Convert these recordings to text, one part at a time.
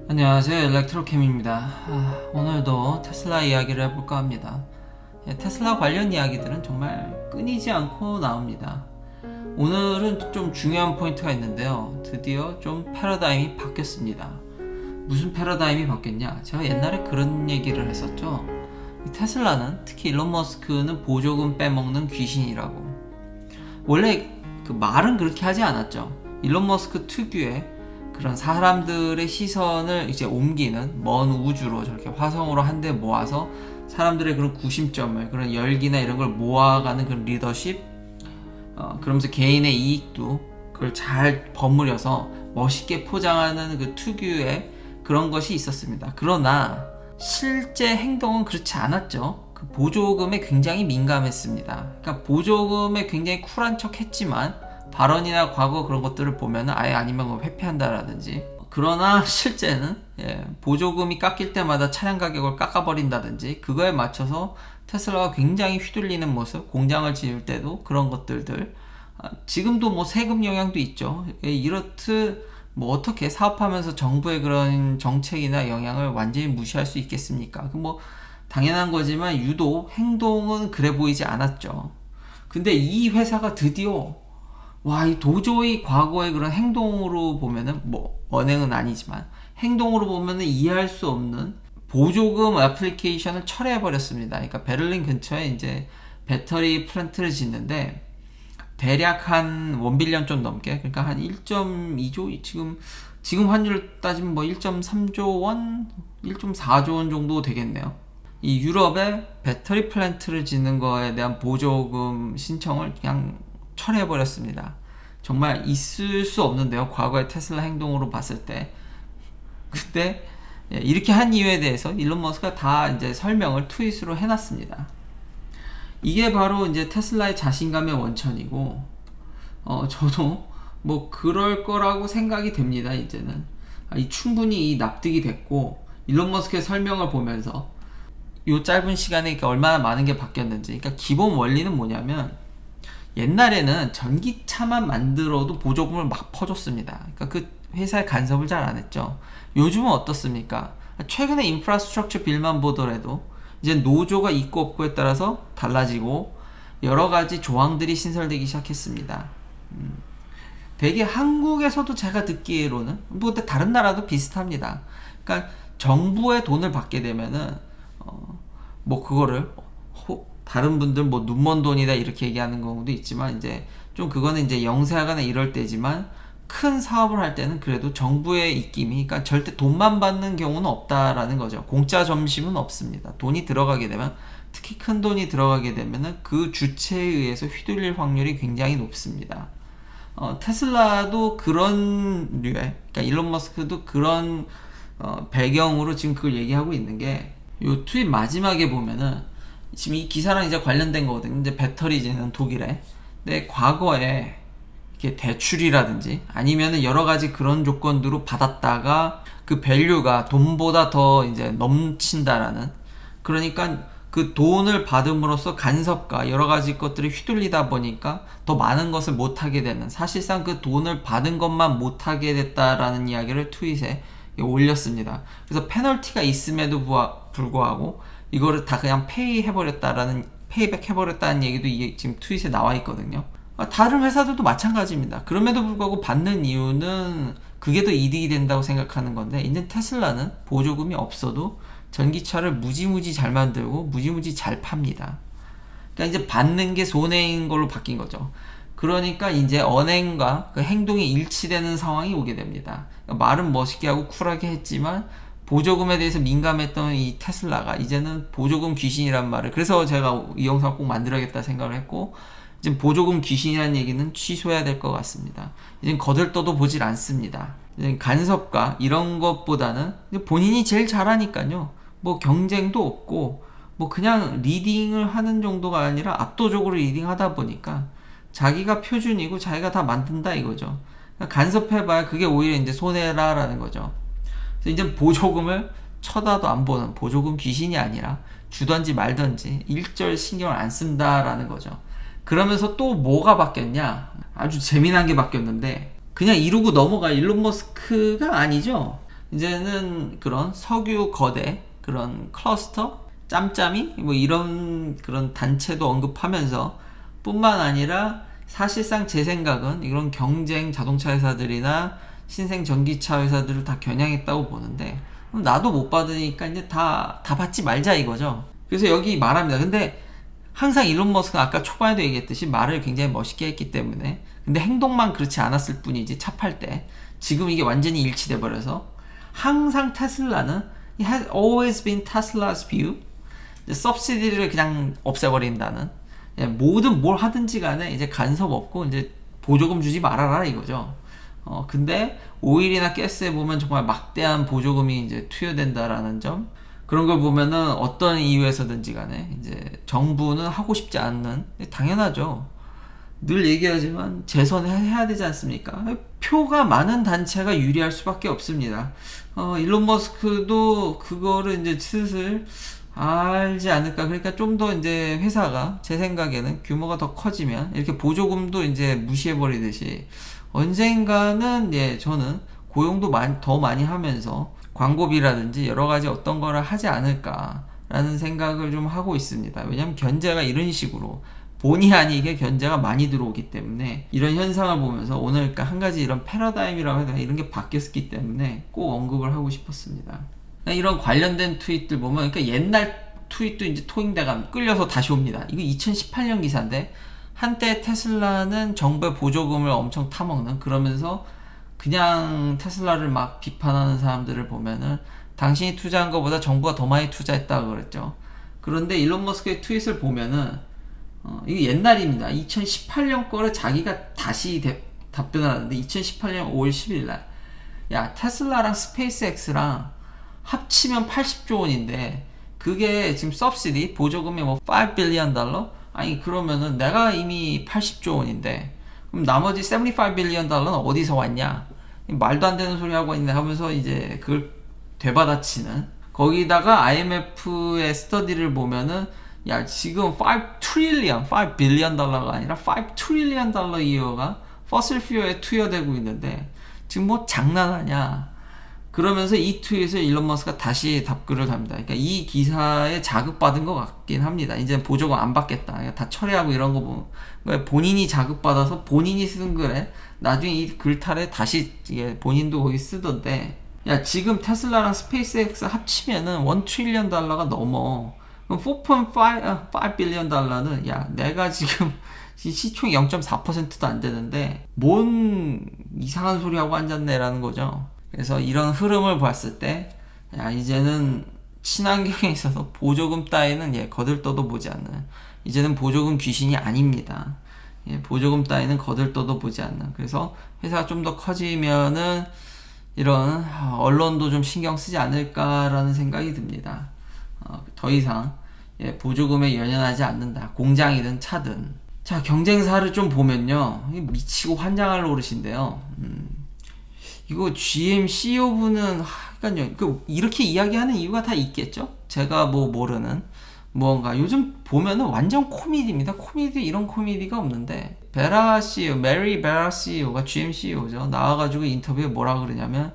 안녕하세요, 일렉트로캠입니다. 오늘도 테슬라 이야기를 해볼까 합니다. 테슬라 관련 이야기들은 정말 끊이지 않고 나옵니다. 오늘은 좀 중요한 포인트가 있는데요, 드디어 좀 패러다임이 바뀌었습니다. 무슨 패러다임이 바뀌었냐, 제가 옛날에 그런 얘기를 했었죠. 테슬라는, 특히 일론 머스크는 보조금 빼먹는 귀신이라고. 원래 그 말은 그렇게 하지 않았죠. 일론 머스크 특유의 그런 사람들의 시선을 이제 옮기는, 먼 우주로 저렇게 화성으로 한데 모아서 사람들의 그런 구심점을, 그런 열기나 이런 걸 모아가는 그런 리더십, 그러면서 개인의 이익도 그걸 잘 버무려서 멋있게 포장하는 그 특유의 그런 것이 있었습니다. 그러나 실제 행동은 그렇지 않았죠. 그 보조금에 굉장히 민감했습니다. 그러니까 보조금에 굉장히 쿨한 척 했지만 발언이나 과거 그런 것들을 보면 아예 아니면 뭐 회피한다라든지, 그러나 실제는 보조금이 깎일 때마다 차량 가격을 깎아버린다든지, 그거에 맞춰서 테슬라가 굉장히 휘둘리는 모습, 공장을 지을 때도 그런 것들들, 지금도 뭐 세금 영향도 있죠. 이렇듯 뭐 어떻게 사업하면서 정부의 그런 정책이나 영향을 완전히 무시할 수 있겠습니까? 뭐 당연한 거지만 유독 행동은 그래 보이지 않았죠. 근데 이 회사가 드디어 이 도저히 과거의 그런 행동으로 보면은, 뭐 언행은 아니지만 행동으로 보면은 이해할 수 없는 보조금 애플리케이션을 철회해 버렸습니다. 그러니까 베를린 근처에 이제 배터리 플랜트를 짓는데 대략 한 1빌리언 좀 넘게, 그러니까 한 1.2조, 지금 환율 따지면 뭐 1.3조 원, 1.4조 원 정도 되겠네요. 이 유럽에 배터리 플랜트를 짓는 거에 대한 보조금 신청을 그냥 철회해버렸습니다. 정말 있을 수 없는데요, 과거의 테슬라 행동으로 봤을 때. 근데 이렇게 한 이유에 대해서 일론 머스크가 다 이제 설명을 트윗으로 해놨습니다. 이게 바로 이제 테슬라의 자신감의 원천이고, 저도 뭐 그럴 거라고 생각이 됩니다. 이제는 충분히 납득이 됐고, 일론 머스크의 설명을 보면서 이 짧은 시간에 얼마나 많은 게 바뀌었는지. 그러니까 기본 원리는 뭐냐면, 옛날에는 전기차만 만들어도 보조금을 막 퍼줬습니다. 그러니까 그 회사의 간섭을 잘 안 했죠. 요즘은 어떻습니까? 최근에 인프라스트럭처 빌만 보더라도 이제 노조가 있고 없고에 따라서 달라지고 여러 가지 조항들이 신설되기 시작했습니다. 되게 한국에서도 제가 듣기로는, 뭐 다른 나라도 비슷합니다. 그러니까 정부의 돈을 받게 되면은 뭐 그거를 다른 분들 뭐 눈먼 돈이다 이렇게 얘기하는 경우도 있지만, 이제 좀 그거는 이제 영세하거나 이럴 때지만, 큰 사업을 할 때는 그래도 정부의 입김이, 그러니까 절대 돈만 받는 경우는 없다라는 거죠. 공짜 점심은 없습니다. 돈이 들어가게 되면, 특히 큰 돈이 들어가게 되면은 그 주체에 의해서 휘둘릴 확률이 굉장히 높습니다. 테슬라도 그런 류의, 그러니까 일론 머스크도 그런 배경으로 지금 그걸 얘기하고 있는 게, 요 트윗 마지막에 보면은 지금 이 기사랑 이제 관련된 거거든요. 이제 배터리 짓는 독일에. 근데 과거에 이렇게 대출이라든지 아니면은 여러 가지 그런 조건으로 받았다가 그 밸류가 돈보다 더 이제 넘친다라는, 그러니까 그 돈을 받음으로써 간섭과 여러 가지 것들이 휘둘리다 보니까 더 많은 것을 못하게 되는, 사실상 그 돈을 받은 것만 못하게 됐다라는 이야기를 트윗에 올렸습니다. 그래서 페널티가 있음에도 불구하고 이거를 다 그냥 페이백 해버렸다는 얘기도 이게 지금 트윗에 나와 있거든요. 다른 회사들도 마찬가지입니다. 그럼에도 불구하고 받는 이유는 그게 더 이득이 된다고 생각하는 건데, 이제 테슬라는 보조금이 없어도 전기차를 무지무지 잘 만들고 무지무지 잘 팝니다. 그러니까 이제 받는 게 손해인 걸로 바뀐 거죠. 그러니까 이제 언행과 그 행동이 일치되는 상황이 오게 됩니다. 그러니까 말은 멋있게 하고 쿨하게 했지만 보조금에 대해서 민감했던 이 테슬라가 이제는 보조금 귀신이란 말을, 그래서 제가 이 영상을 꼭 만들어야겠다 생각을 했고, 이제 보조금 귀신이라는 얘기는 취소해야 될 것 같습니다. 이제 거들떠도 보질 않습니다. 이제 간섭과 이런 것보다는 본인이 제일 잘하니까요, 뭐 경쟁도 없고 뭐 그냥 리딩을 하는 정도가 아니라 압도적으로 리딩하다 보니까 자기가 표준이고 자기가 다 만든다 이거죠. 그러니까 간섭해봐야 그게 오히려 이제 손해라라는 거죠. 이제 보조금을 쳐다도 안 보는 보조금 귀신이 아니라 주던지 말던지 일절 신경을 안 쓴다라는 거죠. 그러면서 또 뭐가 바뀌었냐? 아주 재미난 게 바뀌었는데, 그냥 이러고 넘어갈 일론 머스크가 아니죠. 이제는 그런 석유 거대 그런 클러스터 짬짬이 뭐 이런 그런 단체도 언급하면서 뿐만 아니라 사실상 제 생각은 이런 경쟁 자동차 회사들이나 신생 전기차 회사들을 다 겨냥했다고 보는데, 그럼 나도 못 받으니까 이제 다 받지 말자 이거죠. 그래서 여기 말합니다. 근데 항상 일론 머스크는 아까 초반에도 얘기했듯이 말을 굉장히 멋있게 했기 때문에, 근데 행동만 그렇지 않았을 뿐이지 차 팔 때 지금 이게 완전히 일치돼 버려서 항상 테슬라는 it has always been Tesla's view, 서브시디를 그냥 없애버린다는, 모든 뭘 하든지 간에 이제 간섭 없고 이제 보조금 주지 말아라 이거죠. 근데 오일이나 가스에 보면 정말 막대한 보조금이 이제 투여된다라는 점, 그런 걸 보면은 어떤 이유에서든지 간에 이제 정부는 하고 싶지 않는, 당연하죠. 늘 얘기하지만 재선해야 되지 않습니까? 표가 많은 단체가 유리할 수밖에 없습니다. 일론 머스크도 그거를 이제 슬슬 알지 않을까. 그러니까 좀 더 이제 회사가 제 생각에는 규모가 더 커지면 이렇게 보조금도 이제 무시해버리듯이 언젠가는 저는 고용도 더 많이 하면서 광고비라든지 여러 가지 어떤 거를 하지 않을까라는 생각을 좀 하고 있습니다. 왜냐면 견제가 이런 식으로 본의 아니게 견제가 많이 들어오기 때문에 이런 현상을 보면서 오늘 그러니까 한 가지 이런 패러다임이라고 해야 되나 이런 게 바뀌었기 때문에 꼭 언급을 하고 싶었습니다. 이런 관련된 트윗들 보면 그러니까 옛날 트윗도 이제 토잉대가 끌려서 다시 옵니다. 이거 2018년 기사인데 한때 테슬라는 정부의 보조금을 엄청 타먹는, 그러면서 그냥 테슬라를 막 비판하는 사람들을 보면은 당신이 투자한 것보다 정부가 더 많이 투자했다고 그랬죠. 그런데 일론 머스크의 트윗을 보면은 이게 옛날입니다. 2018년 거를 자기가 다시 답변을 하는데 2018년 5월 10일 날, 야 테슬라랑 스페이스X랑 합치면 80조 원인데 그게 지금 서브시디 보조금이 뭐 5 빌리언 달러? 아니 그러면은 내가 이미 80조 원인데 그럼 나머지 75 빌리언 달러는 어디서 왔냐? 말도 안 되는 소리 하고 있네 하면서 이제 그걸 되받아치는, 거기다가 IMF의 스터디를 보면은 야 지금 5 빌리언 달러가 아니라 5 트릴리언 달러 이어가 퍼슬 퓨어에 투여되고 있는데 지금 뭐 장난하냐? 그러면서 이 트윗을 일론 머스크가 다시 답글을 답니다. 그러니까 이 기사에 자극받은 것 같긴 합니다. 이제 보조금 안 받겠다. 그러니까 다 철회하고 이런 거 보면 본인이 자극받아서 본인이 쓴 글에 나중에 이 글탈에 다시 본인도 거기 쓰던데, 야 지금 테슬라랑 스페이스X 합치면은 1 트릴리언 달러가 넘어. 그럼 4.5 빌리언 달러는 야 내가 지금 시총이 0.4%도 안 되는데 뭔 이상한 소리 하고 앉았네라는 거죠. 그래서 이런 흐름을 봤을 때 야 이제는 친환경에 있어서 보조금 따위는 거들떠도 보지 않는, 이제는 보조금 귀신이 아닙니다. 보조금 따위는 거들떠도 보지 않는, 그래서 회사가 좀 더 커지면은 이런 언론도 좀 신경 쓰지 않을까라는 생각이 듭니다. 더 이상 보조금에 연연하지 않는다. 공장이든 차든. 자, 경쟁사를 좀 보면요, 미치고 환장할 노릇인데요. 이거 GM CEO분은 그러니까요, 이렇게 이야기하는 이유가 다 있겠죠? 제가 뭐 모르는 무언가. 요즘 보면은 완전 코미디입니다. 코미디, 이런 코미디가 없는데, 베라 CEO, 메리 베라 CEO가 GM CEO죠. 나와가지고 인터뷰에 뭐라 그러냐면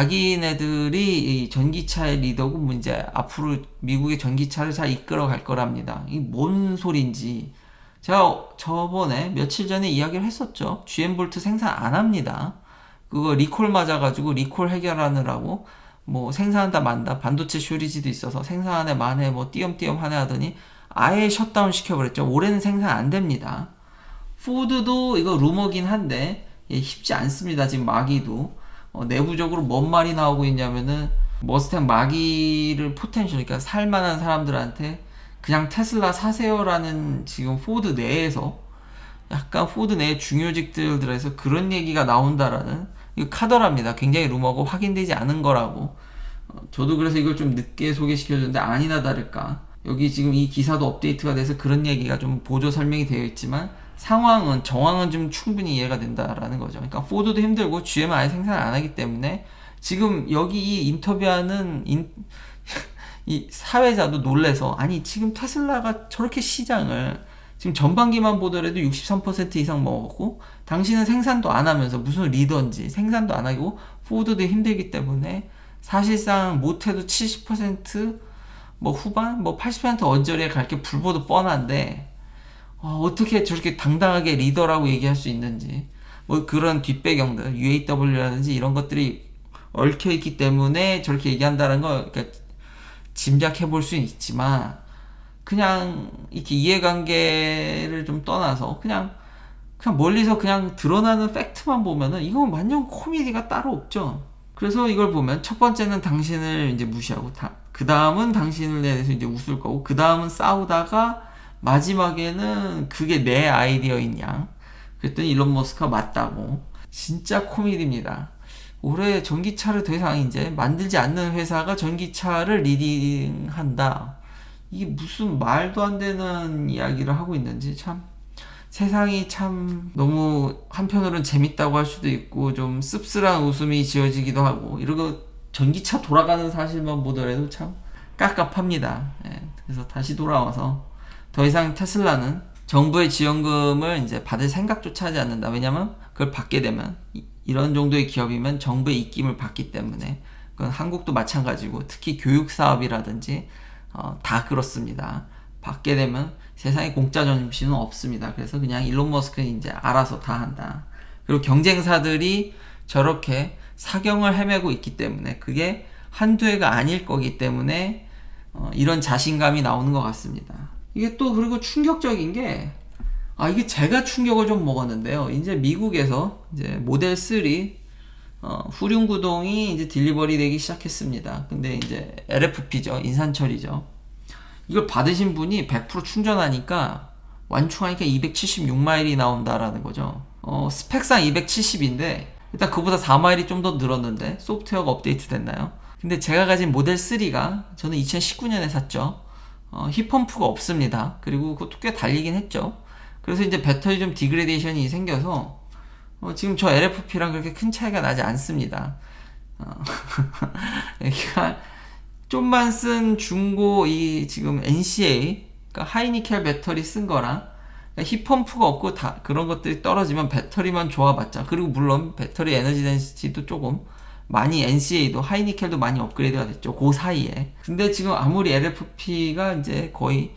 자기네들이 이 전기차의 리더고 이제 앞으로 미국의 전기차를 잘 이끌어 갈 거랍니다. 이게 뭔 소린지. 제가 저번에 며칠 전에 이야기를 했었죠. GM 볼트 생산 안 합니다. 그거 리콜 맞아가지고 리콜 해결하느라고 뭐 생산한다 만다, 반도체 쇼리지도 있어서 생산하네 만에 뭐 띄엄띄엄 하네 하더니 아예 셧다운 시켜버렸죠. 올해는 생산 안 됩니다. 포드도 이거 루머긴 한데 쉽지 않습니다. 지금 마기도 내부적으로 뭔 말이 나오고 있냐면은 머스탱 마기를 포텐셜, 그러니까 살만한 사람들한테 그냥 테슬라 사세요라는 지금 포드 내에서 약간 포드 내 중요직들에서 그런 얘기가 나온다라는, 이거 카더랍니다. 굉장히 루머고 확인되지 않은 거라고. 저도 그래서 이걸 좀 늦게 소개시켜줬는데 아니나 다를까 여기 지금 이 기사도 업데이트가 돼서 그런 얘기가 좀 보조 설명이 되어 있지만 정황은 좀 충분히 이해가 된다라는 거죠. 그러니까 포드도 힘들고 GM은 아예 생산 안 하기 때문에 지금 여기 이 인터뷰하는 이 사회자도 놀래서, 아니 지금 테슬라가 저렇게 시장을 지금 전반기만 보더라도 63% 이상 먹었고 당신은 생산도 안 하면서 무슨 리더인지 생산도 안 하고 포드도 힘들기 때문에 사실상 못해도 70% 후반 80% 언저리에 갈 게 불보듯 뻔한데 어떻게 저렇게 당당하게 리더라고 얘기할 수 있는지, 그런 뒷배경들 UAW라든지 이런 것들이 얽혀있기 때문에 저렇게 얘기한다는 거 그러니까 짐작해 볼 수는 있지만, 그냥 이렇게 이해관계를 좀 떠나서 그냥 멀리서 그냥 드러나는 팩트만 보면은 이건 완전 코미디가 따로 없죠. 그래서 이걸 보면 첫 번째는 당신을 이제 무시하고, 그 다음은 당신을 대해서 이제 웃을 거고, 그 다음은 싸우다가 마지막에는 그게 내 아이디어인 양. 그랬더니 일론 머스크가 맞다고. 진짜 코미디입니다. 올해 전기차를 더 이상 이제 만들지 않는 회사가 전기차를 리딩한다. 이게 무슨 말도 안 되는 이야기를 하고 있는지, 참 세상이 참 너무 한편으로는 재밌다고 할 수도 있고 좀 씁쓸한 웃음이 지어지기도 하고, 이러고 전기차 돌아가는 사실만 보더라도 참 깝깝합니다. 그래서 다시 돌아와서 더 이상 테슬라는 정부의 지원금을 이제 받을 생각조차 하지 않는다. 왜냐면 그걸 받게 되면, 이런 정도의 기업이면 정부의 입김을 받기 때문에, 그건 한국도 마찬가지고 특히 교육 사업이라든지 다 그렇습니다. 받게 되면 세상에 공짜 점심은 없습니다. 그래서 그냥 일론 머스크는 이제 알아서 다 한다. 그리고 경쟁사들이 저렇게 사경을 헤매고 있기 때문에, 그게 한두 해가 아닐 거기 때문에 이런 자신감이 나오는 것 같습니다. 이게 또 그리고 충격적인 게, 이게 제가 충격을 좀 먹었는데요. 이제 미국에서 이제 모델 3 후륜구동이 이제 딜리버리 되기 시작했습니다. 근데 이제 LFP죠. 인산철이죠. 이걸 받으신 분이 100% 충전하니까 완충하니까 276마일이 나온다라는 거죠. 스펙상 270인데 일단 그보다 4마일이 좀 더 늘었는데 소프트웨어가 업데이트 됐나요? 근데 제가 가진 모델 3가 저는 2019년에 샀죠. 힙펌프가 없습니다. 그리고 그것도 꽤 달리긴 했죠. 그래서 이제 배터리 좀 디그레데이션이 생겨서 지금 저 LFP랑 그렇게 큰 차이가 나지 않습니다. 그러니까 좀만 쓴 중고 지금 NCA, 그러니까 하이니켈 배터리 쓴 거랑, 그러니까 힙펌프가 없고 다 그런 것들이 떨어지면 배터리만 좋아봤자, 그리고 물론 배터리 에너지 덴시티도 조금 많이, NCA도 하이니켈도 많이 업그레이드가 됐죠. 그 사이에. 근데 지금 아무리 LFP가 이제 거의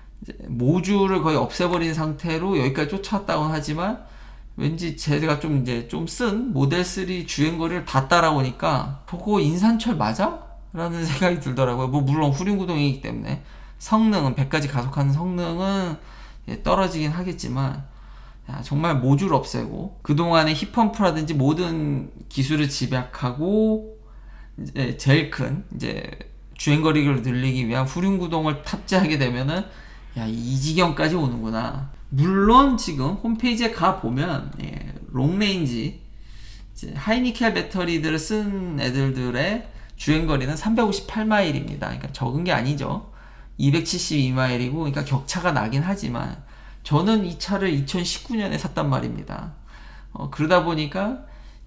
모듈을 거의 없애버린 상태로 여기까지 쫓아왔다고 하지만, 왠지 제가 좀 쓴 모델 3 주행거리를 다 따라오니까 저거 인산철 맞아? 라는 생각이 들더라고요. 물론 후륜구동이기 때문에 성능은 100까지 가속하는 성능은 떨어지긴 하겠지만, 정말 모듈 없애고 그동안의 힙펌프라든지 모든 기술을 집약하고 이제 제일 큰 이제 주행거리를 늘리기 위한 후륜구동을 탑재하게 되면은 이 지경까지 오는구나. 물론 지금 홈페이지에 가보면 롱레인지 하이니켈 배터리들을 쓴 애들의 주행거리는 358마일입니다. 그러니까 적은 게 아니죠. 272마일이고, 그러니까 격차가 나긴 하지만 저는 이 차를 2019년에 샀단 말입니다. 그러다 보니까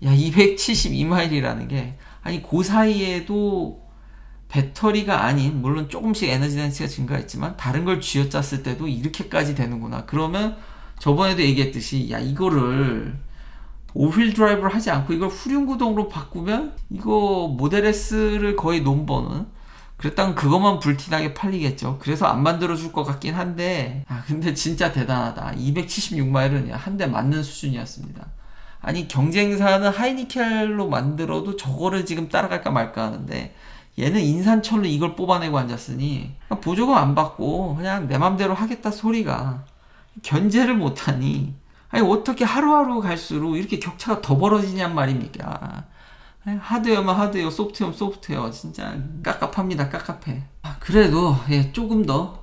272마일이라는 게, 아니 그 사이에도 배터리가 아닌, 물론 조금씩 에너지 덴시티가 증가했지만 다른 걸 쥐어짰을 때도 이렇게까지 되는구나. 그러면 저번에도 얘기했듯이 이거를 5휠 드라이브를 하지 않고 이걸 후륜구동으로 바꾸면 이거 모델 S를 거의 논버는, 그랬다면 그것만 불티나게 팔리겠죠. 그래서 안 만들어줄 것 같긴 한데, 근데 진짜 대단하다. 276마일은 한 대 맞는 수준이었습니다. 아니 경쟁사는 하이니켈로 만들어도 저거를 지금 따라갈까 말까 하는데, 얘는 인산철로 이걸 뽑아내고 앉았으니 보조금 안 받고 그냥 내 맘대로 하겠다 소리가, 견제를 못하니 아니 어떻게 하루하루 갈수록 이렇게 격차가 더 벌어지냔 말입니까. 하드웨어만 하드웨어, 소프트웨어만 소프트웨어, 진짜 깝깝합니다. 깝깝해. 그래도 조금 더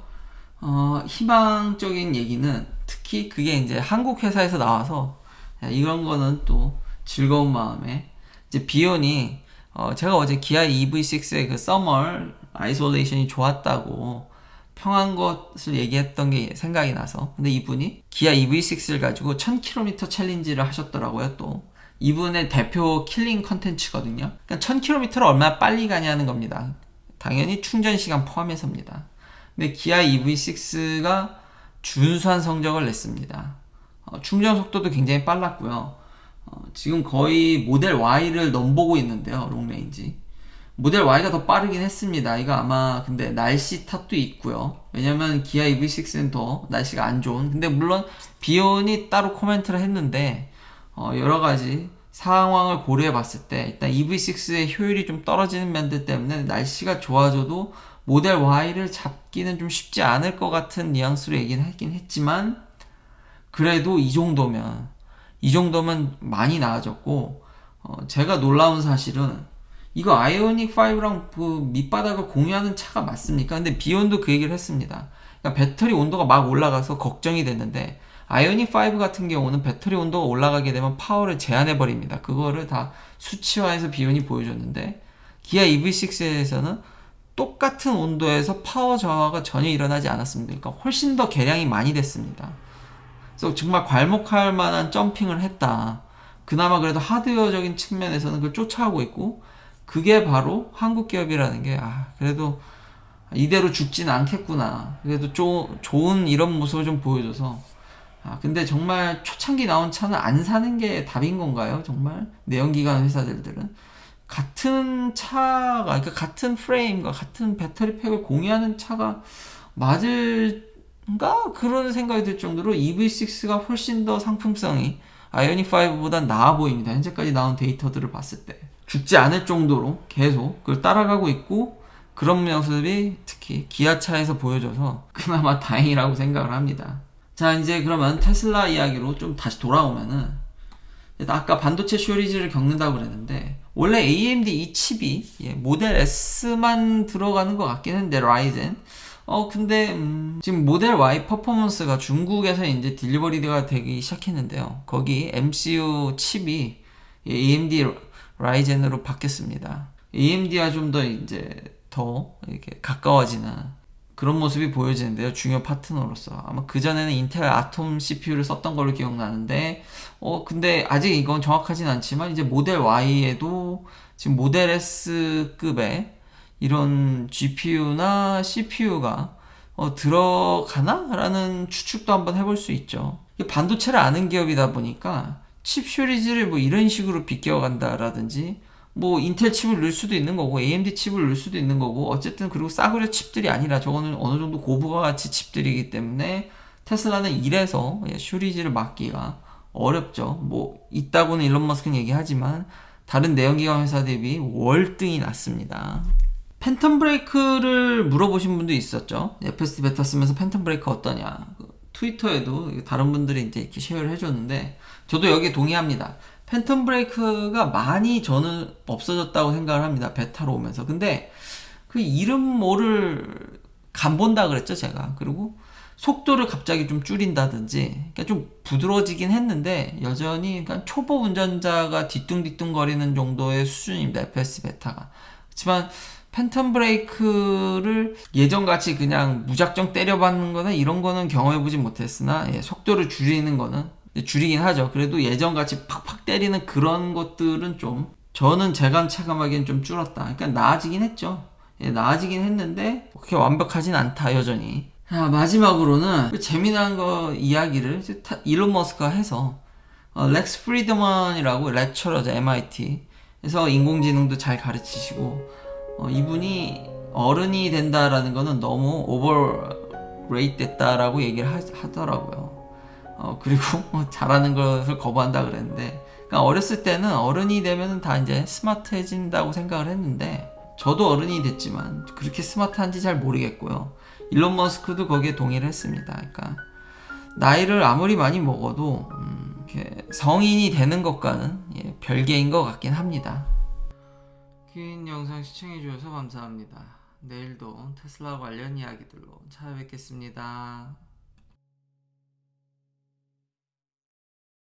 희망적인 얘기는, 특히 그게 이제 한국 회사에서 나와서 이런 거는 또 즐거운 마음에, 이제 비욘이 제가 어제 기아 EV6의 그 서멀 아이솔레이션이 좋았다고 평한 것을 얘기했던 게 생각이 나서, 근데 이분이 기아 EV6를 가지고 1000km 챌린지를 하셨더라고요. 또 이분의 대표 킬링 컨텐츠거든요. 그러니까 1000km를 얼마나 빨리 가냐는 겁니다. 당연히 충전 시간 포함해서입니다. 근데 기아 EV6가 준수한 성적을 냈습니다. 충전 속도도 굉장히 빨랐고요. 지금 거의 모델 Y를 넘보고 있는데요. 롱레인지. 모델 Y가 더 빠르긴 했습니다. 이거 아마 근데 날씨 탓도 있고요. 왜냐면 기아 EV6는 더 날씨가 안 좋은. 근데 물론 비온이 따로 코멘트를 했는데 여러 가지 상황을 고려해 봤을 때 일단 EV6의 효율이 좀 떨어지는 면들 때문에 날씨가 좋아져도 모델 Y를 잡기는 좀 쉽지 않을 것 같은 뉘앙스로 얘기는 하긴 했지만, 그래도 이 정도면 많이 나아졌고, 제가 놀라운 사실은 이거 아이오닉 5랑 그 밑바닥을 공유하는 차가 맞습니까? 근데 비욘도 그 얘기를 했습니다. 그러니까 배터리 온도가 막 올라가서 걱정이 됐는데, 아이오닉 5 같은 경우는 배터리 온도가 올라가게 되면 파워를 제한해 버립니다. 그거를 다 수치화해서 비욘이 보여줬는데, 기아 EV6에서는 똑같은 온도에서 파워 저하가 전혀 일어나지 않았습니다. 그러니까 훨씬 더 개량이 많이 됐습니다. 그래서 정말 괄목할 만한 점핑을 했다. 그나마 그래도 하드웨어적인 측면에서는 그걸 쫓아가고 있고, 그게 바로 한국 기업이라는 게, 그래도 이대로 죽진 않겠구나. 그래도 좋은 이런 모습을 좀 보여줘서. 근데 정말 초창기 나온 차는 안 사는 게 답인 건가요? 정말? 내연기관 회사들은. 같은 차가, 그러니까 같은 프레임과 같은 배터리 팩을 공유하는 차가 맞을까? 그런 생각이 들 정도로 EV6가 훨씬 더 상품성이 아이오닉 5보다 나아 보입니다. 현재까지 나온 데이터들을 봤을 때. 죽지 않을 정도로 계속 그걸 따라가고 있고, 그런 모습이 특히 기아차에서 보여줘서 그나마 다행이라고 생각을 합니다. 자, 이제 그러면 테슬라 이야기로 좀 다시 돌아오면은, 아까 반도체 쇼리지를 겪는다고 그랬는데, 원래 AMD 이 칩이 모델 S만 들어가는 것 같긴 한데, 라이젠. 근데 지금 모델 Y 퍼포먼스가 중국에서 이제 딜리버리가 되기 시작했는데요. 거기 MCU 칩이 AMD 라이젠으로 바뀌었습니다. AMD와 좀 더 이제 더 이렇게 가까워지는 그런 모습이 보여지는데요. 중요 파트너로서. 아마 그전에는 인텔 아톰 CPU를 썼던 걸로 기억나는데, 근데 아직 이건 정확하진 않지만, 이제 모델 Y에도 지금 모델 S급의 이런 GPU나 CPU가 들어가나? 라는 추측도 한번 해볼 수 있죠. 반도체를 아는 기업이다 보니까 칩 쇼리지를 뭐 이런 식으로 비껴간다라든지, 뭐 인텔 칩을 넣을 수도 있는 거고 AMD 칩을 넣을 수도 있는 거고, 어쨌든 그리고 싸구려 칩들이 아니라 저거는 어느 정도 고부가 가치 칩들이기 때문에 테슬라는 이래서 쇼리지를 막기가 어렵죠. 뭐 있다고는 일론 머스크는 얘기하지만 다른 내연기관 회사 대비 월등히 낮습니다. 팬텀 브레이크를 물어보신 분도 있었죠. FSD 베타 쓰면서 팬텀 브레이크 어떠냐. 트위터에도 다른 분들이 이제 이렇게 쉐어를 해줬는데, 저도 여기에 동의합니다. 팬텀 브레이크가 많이 저는 없어졌다고 생각을 합니다. 베타로 오면서. 근데 그 이름 뭐를 간본다 그랬죠, 제가. 그리고 속도를 갑자기 좀 줄인다든지, 그러니까 좀 부드러워지긴 했는데 여전히 그러니까 초보 운전자가 뒤뚱뒤뚱 거리는 정도의 수준입니다. FS 베타가. 그렇지만 팬텀 브레이크를 예전같이 그냥 무작정 때려박는 거나 이런 거는 경험해보지 못했으나, 속도를 줄이는 거는 줄이긴 하죠. 그래도 예전같이 팍팍 때리는 그런 것들은 좀, 저는 제가 체감하기엔 좀 줄었다. 그러니까 나아지긴 했죠. 나아지긴 했는데 그렇게 완벽하진 않다, 여전히. 자, 마지막으로는 재미난 거 이야기를 일론 머스크가 해서, 렉스 프리드먼이라고 렉처러죠, MIT에서 인공지능도 잘 가르치시고, 이분이 어른이 된다라는 거는 너무 오버레이트 됐다라고 얘기를 하더라고요. 그리고 잘하는 것을 거부한다 그랬는데, 그러니까 어렸을 때는 어른이 되면 다 이제 스마트해진다고 생각을 했는데, 저도 어른이 됐지만 그렇게 스마트한지 잘 모르겠고요. 일론 머스크도 거기에 동의를 했습니다. 그러니까 나이를 아무리 많이 먹어도 이렇게 성인이 되는 것과는 별개인 것 같긴 합니다. 긴 영상 시청해주셔서 감사합니다. 내일도 테슬라 관련 이야기들로 찾아뵙겠습니다.